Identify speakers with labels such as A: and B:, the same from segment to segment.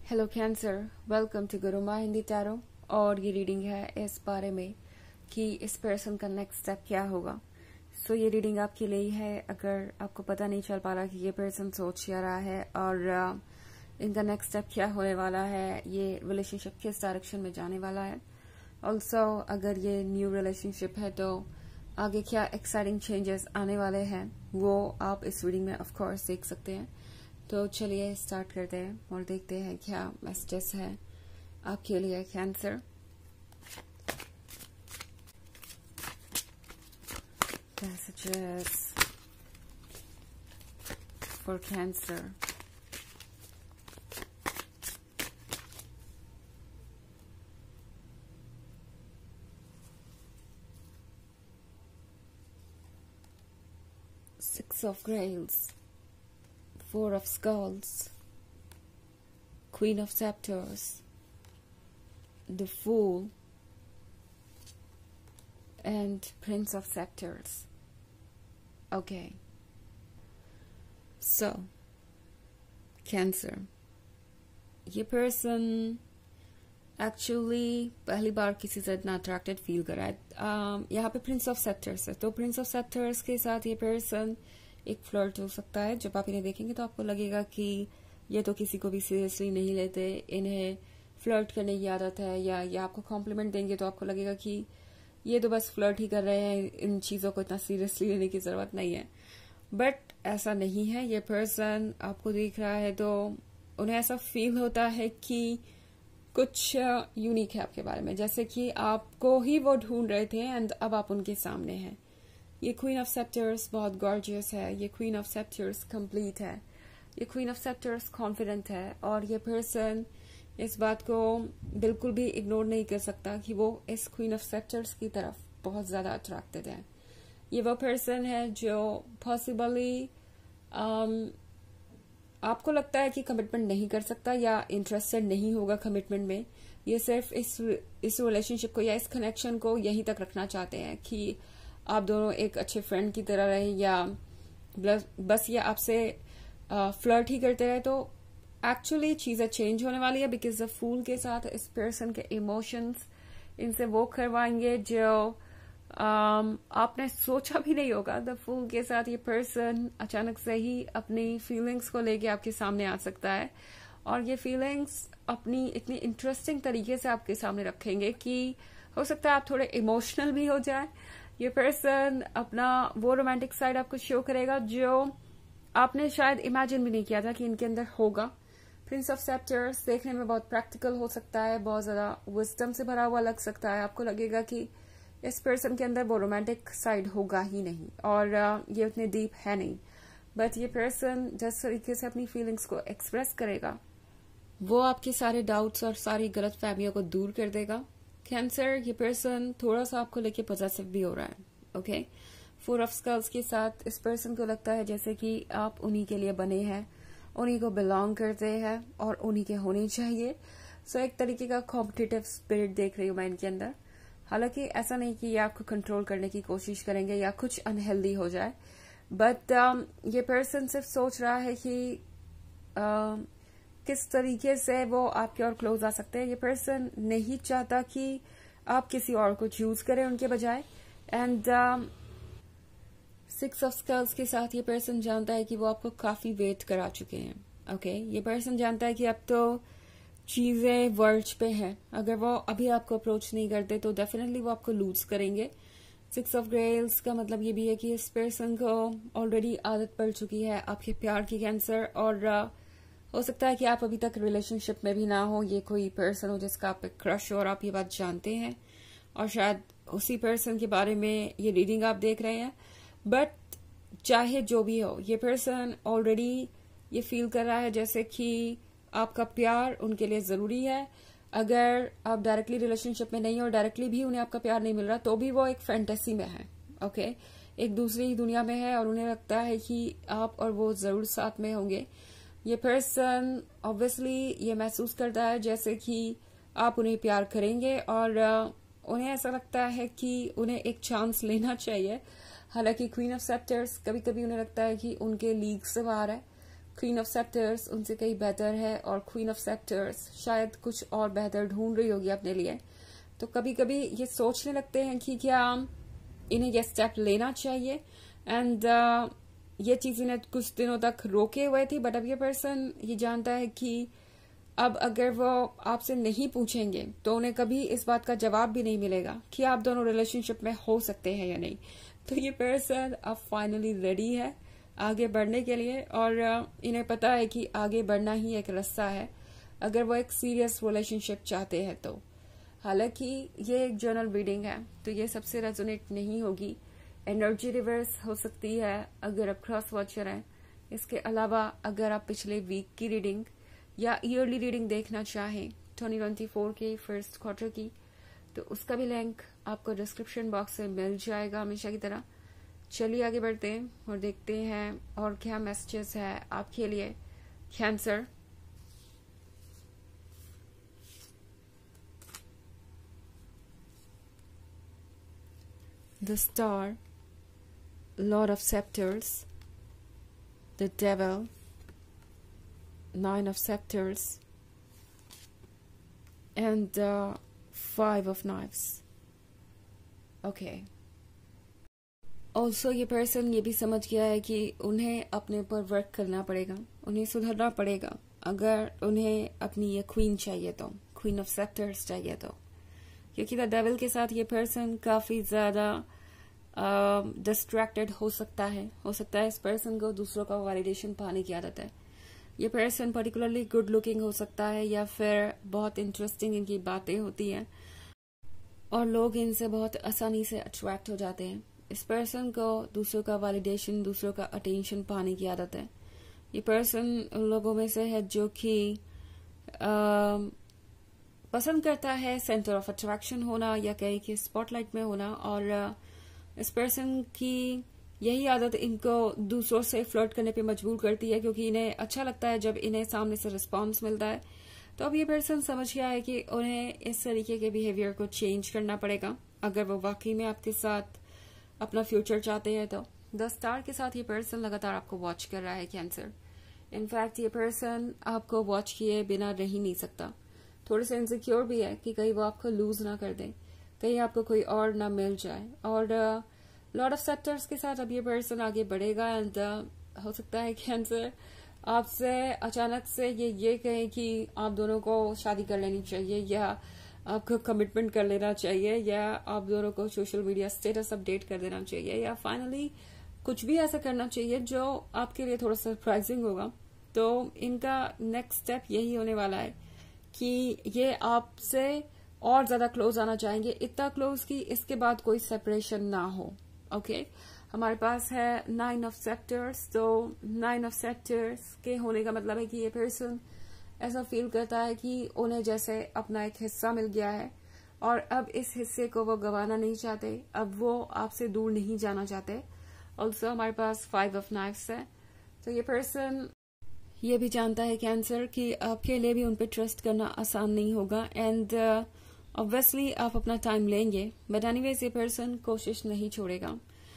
A: Hello Cancer, welcome to Guruma Hindi tarot. और ये reading है इस बारे में कि इस पर्सन का नेक्स्ट स्टेप क्या होगा। सो ये रीडिंग आपके लिए ही है अगर आपको पता नहीं चल पा रहा कि ये पर्सन सोच क्या रहा है और इनका नेक्स्ट स्टेप क्या होने वाला है, ये रिलेशनशिप किस डायरेक्शन में जाने वाला है। ऑल्सो अगर ये न्यू रिलेशनशिप है तो आगे क्या एक्साइटिंग चेंजेस आने वाले हैं वो आप इस रीडिंग में ऑफ कोर्स देख सकते हैं। तो चलिए स्टार्ट करते हैं और देखते हैं क्या मैसेजेस है आपके लिए Cancer. Messages for Cancer. Six of Grails, Four of Skulls, Queen of Scepters, the Fool, and Prince of Scepters. Okay. So, Cancer. ये पर्सन एक्चुअली पहली बार किसी से इतना अट्रैक्टेड फील कर रहा है। यहाँ पे प्रिंस ऑफ सेप्टर्स है, तो प्रिंस ऑफ सेप्टर्स के साथ ये पर्सन एक फ्लर्ट हो सकता है। जब आप इन्हें देखेंगे तो आपको लगेगा कि ये तो किसी को भी सीरियसली नहीं लेते, इन्हें फ्लर्ट करने की आदत है, या ये आपको कॉम्प्लीमेंट देंगे तो आपको लगेगा कि ये तो बस फ्लर्ट ही कर रहे हैं, इन चीजों को इतना सीरियसली लेने की जरूरत नहीं है। बट ऐसा नहीं है। ये पर्सन आपको देख रहा है तो उन्हें ऐसा फील होता है कि कुछ यूनिक है आपके बारे में, जैसे कि आपको ही वो ढूंढ रहे थे एंड अब आप उनके सामने हैं। ये क्वीन ऑफ सेप्टर्स बहुत गॉर्जियस है, ये क्वीन ऑफ सेप्टर्स कंप्लीट है, ये क्वीन ऑफ सेप्टर्स कॉन्फिडेंट है और ये पर्सन इस बात को बिल्कुल भी इग्नोर नहीं कर सकता कि वो इस क्वीन ऑफ सेप्टर्स की तरफ बहुत ज्यादा अट्रैक्टेड है। ये वो पर्सन है जो पॉसिबली आपको लगता है कि कमिटमेंट नहीं कर सकता या इंटरेस्टेड नहीं होगा कमिटमेंट में। ये सिर्फ इस रिलेशनशिप को या इस कनेक्शन को यहीं तक रखना चाहते हैं कि आप दोनों एक अच्छे फ्रेंड की तरह रहें, या बस ये आपसे फ्लर्ट ही करते रहे। तो एक्चुअली चीजें चेंज होने वाली है बिकॉज द फूल के साथ इस पर्सन के इमोशंस इनसे वो करवाएंगे जो आपने सोचा भी नहीं होगा। द फूल के साथ ये पर्सन अचानक से ही अपनी फीलिंग्स को लेके आपके सामने आ सकता है और ये फीलिंग्स अपनी इतनी इंटरेस्टिंग तरीके से आपके सामने रखेंगे कि हो सकता है आप थोड़े इमोशनल भी हो जाए। ये पर्सन अपना वो रोमांटिक साइड आपको शो करेगा जो आपने शायद इमेजिन भी नहीं किया था कि इनके अंदर होगा। प्रिंस ऑफ सेप्टर्स देखने में बहुत प्रैक्टिकल हो सकता है, बहुत ज्यादा विजडम से भरा हुआ लग सकता है। आपको लगेगा कि इस पर्सन के अंदर वो रोमांटिक साइड होगा ही नहीं और ये उतने डीप है नहीं। बट ये पर्सन जिस तरीके से अपनी फीलिंग्स को एक्सप्रेस करेगा वो आपके सारे डाउट्स और सारी गलत फहमियों को दूर कर देगा। कैंसर, ये पर्सन थोड़ा सा आपको लेके पॉजिटिव भी हो रहा है। ओके, फोर ऑफ स्कल्स के साथ इस पर्सन को लगता है जैसे कि आप उन्हीं के लिए बने हैं, उन्हीं को बिलोंग करते हैं और उन्हीं के होने चाहिए। सो एक तरीके का कॉम्पिटिटिव स्पिरिट देख रही हूं मैं इनके अंदर। हालांकि ऐसा नहीं कि ये आपको कंट्रोल करने की कोशिश करेंगे या कुछ अनहेल्दी हो जाए, बट ये पर्सन सिर्फ सोच रहा है कि किस तरीके से वो आपके और क्लोज आ सकते हैं। ये पर्सन नहीं चाहता कि आप किसी और को चूज करें उनके बजाय। एंड सिक्स ऑफ स्कल्स के साथ ये पर्सन जानता है कि वो आपको काफी वेट करा चुके हैं। ओके, ये पर्सन जानता है कि अब तो चीजें वर्ज पे हैं। अगर वो अभी आपको अप्रोच नहीं करते तो डेफिनेटली वो आपको लूज करेंगे। सिक्स ऑफ ग्रेल्स का मतलब ये भी है कि इस पर्सन को ऑलरेडी आदत पड़ चुकी है आपके प्यार की कैंसर, और हो सकता है कि आप अभी तक रिलेशनशिप में भी ना हो। ये कोई पर्सन हो जिसका आप पे क्रश हो और आप ये बात जानते हैं और शायद उसी पर्सन के बारे में ये रीडिंग आप देख रहे हैं। बट चाहे जो भी हो, ये पर्सन ऑलरेडी ये फील कर रहा है जैसे कि आपका प्यार उनके लिए जरूरी है। अगर आप डायरेक्टली रिलेशनशिप में नहीं हो, डायरेक्टली भी उन्हें आपका प्यार नहीं मिल रहा, तो भी वो एक फैंटेसी में है। ओके, एक दूसरी ही दुनिया में है और उन्हें लगता है कि आप और वो जरूर साथ में होंगे। ये पर्सन ऑब्वियसली ये महसूस करता है जैसे कि आप उन्हें प्यार करेंगे और उन्हें ऐसा लगता है कि उन्हें एक चांस लेना चाहिए। हालांकि क्वीन ऑफ सेप्टर्स कभी कभी उन्हें लगता है कि उनके लीग से बाहर है, क्वीन ऑफ सेप्टर्स उनसे कहीं बेहतर है और क्वीन ऑफ सेप्टर्स शायद कुछ और बेहतर ढूंढ रही होगी अपने लिए। तो कभी कभी ये सोचने लगते हैं कि क्या इन्हें ये स्टेप लेना चाहिए, एंड ये चीज इन्हें कुछ दिनों तक रोके हुए थी, बट अब ये पर्सन ये जानता है कि अब अगर वो आपसे नहीं पूछेंगे तो उन्हें कभी इस बात का जवाब भी नहीं मिलेगा कि आप दोनों रिलेशनशिप में हो सकते हैं या नहीं। तो ये पर्सन अब फाइनली रेडी है आगे बढ़ने के लिए, और इन्हें पता है कि आगे बढ़ना ही एक रास्ता है अगर वो एक सीरियस रिलेशनशिप चाहते हैं तो। हालांकि ये एक जर्नल रीडिंग है तो ये सबसे रेजोनेट नहीं होगी, एनर्जी रिवर्स हो सकती है अगर आप क्रॉस वॉचर हैं। इसके अलावा अगर आप पिछले वीक की रीडिंग या ईयरली रीडिंग देखना चाहें 2024 के फर्स्ट क्वार्टर की, तो उसका भी लिंक आपको डिस्क्रिप्शन बॉक्स में मिल जाएगा हमेशा की तरह। चलिए आगे बढ़ते हैं और देखते हैं और क्या मैसेजेस है आपके लिए Cancer. The Star, Lord of Scepters, the Devil, Nine of Scepters, and the Five of Knives. Okay. Also ये पर्सन ये भी समझ गया है कि उन्हें अपने ऊपर वर्क करना पड़ेगा, उन्हें सुधरना पड़ेगा अगर उन्हें अपनी ये क्वीन चाहिए तो, क्वीन ऑफ सेप्टर्स चाहिए तो। क्योंकि द डेविल के साथ ये पर्सन काफी ज्यादा डिस्ट्रैक्टेड हो सकता है इस पर्सन को दूसरों का वैलिडेशन पाने की आदत है। ये पर्सन पर्टिकुलरली गुड लुकिंग हो सकता है या फिर बहुत इंटरेस्टिंग इनकी बातें होती हैं और लोग इनसे बहुत आसानी से अट्रैक्ट हो जाते हैं। इस पर्सन को दूसरों का वैलिडेशन, दूसरों का अटेंशन पाने की आदत है। ये पर्सन उन लोगों में से है जो कि पसंद करता है सेंटर ऑफ अट्रैक्शन होना या कहीं कि स्पॉटलाइट में होना, और इस पर्सन की यही आदत इनको दूसरों से फ्लर्ट करने पे मजबूर करती है, क्योंकि इन्हें अच्छा लगता है जब इन्हें सामने से रिस्पांस मिलता है। तो अब ये पर्सन समझ गया है कि उन्हें इस तरीके के बिहेवियर को चेंज करना पड़ेगा अगर वो वाकई में आपके साथ अपना फ्यूचर चाहते हैं तो। द स्टार के साथ ये पर्सन लगातार आपको वॉच कर रहा है कैंसर। इनफैक्ट ये पर्सन आपको वॉच किए बिना रह ही नहीं सकता। थोड़े से इनसिक्योर भी है कि कहीं वो आपको लूज ना कर दे, कहीं आपको कोई और ना मिल जाए। और लॉर्ड ऑफ सेप्टर्स के साथ अब ये पर्सन आगे बढ़ेगा, एंड हो सकता है कैंसर आपसे अचानक से ये कहे कि आप दोनों को शादी कर लेनी चाहिए या आपको कमिटमेंट कर लेना चाहिए या आप दोनों को सोशल मीडिया स्टेटस अपडेट कर देना चाहिए या फाइनली कुछ भी ऐसा करना चाहिए जो आपके लिए थोड़ा सरप्राइजिंग होगा। तो इनका नेक्स्ट स्टेप यही होने वाला है कि ये आपसे और ज्यादा क्लोज आना चाहेंगे, इतना क्लोज कि इसके बाद कोई सेपरेशन ना हो। ओके, हमारे पास है 9 ऑफ सेप्टर्स। तो 9 ऑफ सेप्टर्स के होने का मतलब है कि ये पर्सन ऐसा फील करता है कि उन्हें जैसे अपना एक हिस्सा मिल गया है और अब इस हिस्से को वो गंवाना नहीं चाहते, अब वो आपसे दूर नहीं जाना चाहते। ऑल्सो हमारे पास 5 ऑफ नाइफ्स है। तो ये पर्सन ये भी जानता है कैंसर कि आपके लिए भी उन पे ट्रस्ट करना आसान नहीं होगा, एंड ऑब्वियसली आप अपना टाइम लेंगे, बट एनीवेज ये पर्सन कोशिश नहीं छोड़ेगा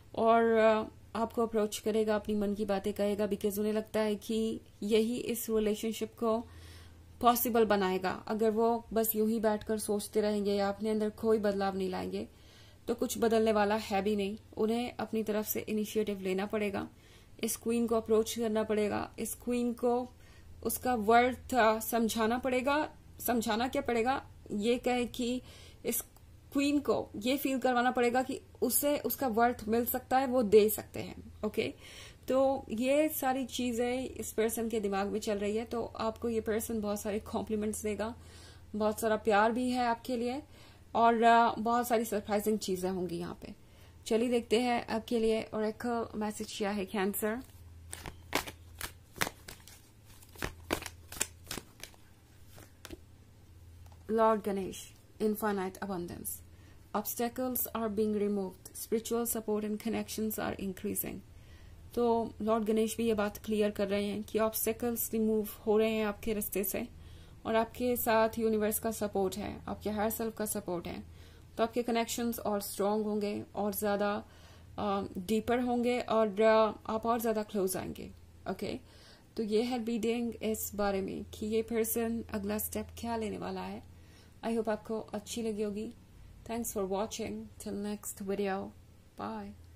A: और आपको अप्रोच करेगा, अपनी मन की बातें कहेगा, बिकॉज उन्हें लगता है कि यही इस रिलेशनशिप को पॉसिबल बनाएगा। अगर वो बस यूं ही बैठकर सोचते रहेंगे या अपने अंदर कोई बदलाव नहीं लाएंगे तो कुछ बदलने वाला है भी नहीं। उन्हें अपनी तरफ से इनिशिएटिव लेना पड़ेगा, इस क्वीन को अप्रोच करना पड़ेगा, इस क्वीन को उसका वर्थ समझाना पड़ेगा। समझाना क्या पड़ेगा, ये कहे कि इस क्वीन को ये फील करवाना पड़ेगा कि उसे उसका वर्थ मिल सकता है, वो दे सकते हैं। ओके, तो ये सारी चीजें इस पर्सन के दिमाग में चल रही है। तो आपको ये पर्सन बहुत सारे कॉम्प्लीमेंट्स देगा, बहुत सारा प्यार भी है आपके लिए और बहुत सारी सरप्राइजिंग चीजें होंगी यहाँ पे। चलिए देखते हैं आपके लिए और एक मैसेज क्या है Cancer. Lord Ganesh, infinite abundance. Obstacles are being removed. Spiritual support and connections are increasing. तो लॉर्ड गणेश भी ये बात क्लियर कर रहे हैं कि ऑब्स्टेकल्स रिमूव हो रहे हैं आपके रास्ते से और आपके साथ यूनिवर्स का सपोर्ट है, आपके हायर सेल्फ का सपोर्ट है। तो आपके कनेक्शंस और स्ट्रांग होंगे और ज्यादा डीपर होंगे और आप और ज्यादा क्लोज आएंगे। ओके, तो ये है रीडिंग इस बारे में कि ये पर्सन अगला स्टेप क्या लेने वाला है। आई होप आपको अच्छी लगी होगी। Thanks for watching. Till next video, bye.